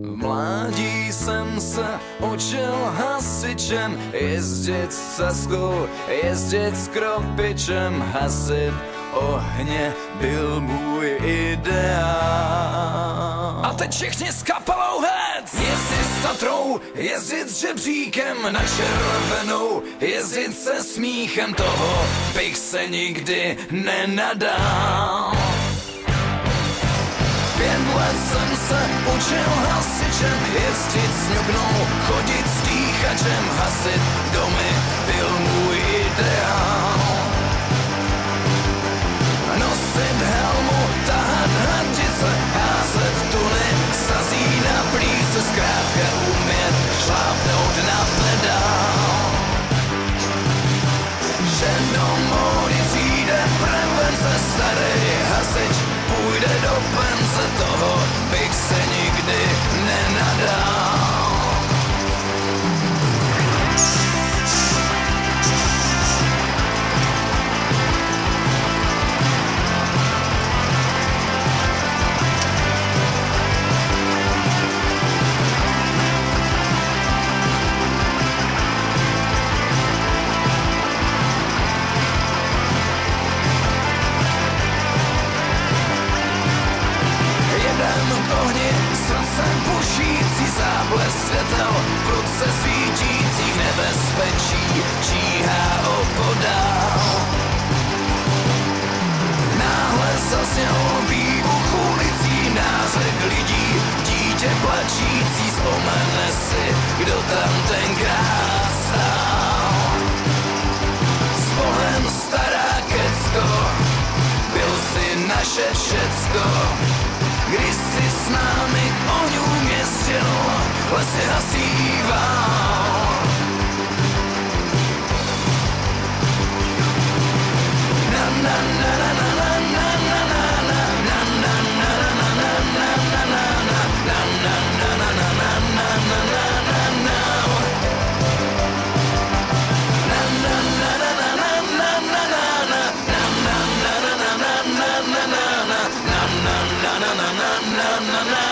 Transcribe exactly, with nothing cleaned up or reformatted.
V mládí jsem se učil hasičem, jezdit s ceskou, jezdit s kropičem, hasit ohně byl můj ideál. A teď všichni s kapelou hec! Jezdit s Tatrou, jezdit s žebříkem na červenou, jezdit se smíchem, toho bych se nikdy nenadal. Pět let jsem se učil hasičem, jezdit s ňugnou, chodit s dýchačem, hasit domy byl můj ideál. Nosit helmu, tahat hadice, házet tuny, sazí na plíce, zkrátka umět šlápnout na pedál. Že do módy přijde prevence, starý hasič půjde do pence, toho bych se nikdy nenadal. Srdcem pušící záblesk světel, v ruce svítících nebezpečí číhá opodál. Náhle zazněl výbuch ulicí, nářek lidí, dítě plačící, vzpomene si, kdo tam tenkrát stál. S Bohem stará kecko, byl si naše všecko, když si s námi k ohňům jezdil, lesy hasíval. Na na na na na na na na na na na na na na na na na